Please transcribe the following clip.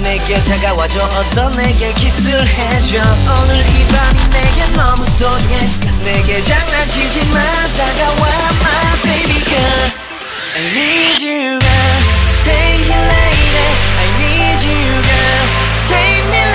내게 다가와줘 어서 내게 키스를 해줘 오늘 이 밤이 내게 너무 소중해 내게 장난치지 마 다가와 my baby girl I need you girl Stay here lady I need you girl Save me